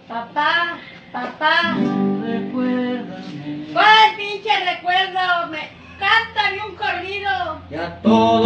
Papá, papá. Recuérdame. ¿Cuál pinche recuerdo? Cántame un corrido. Ya todo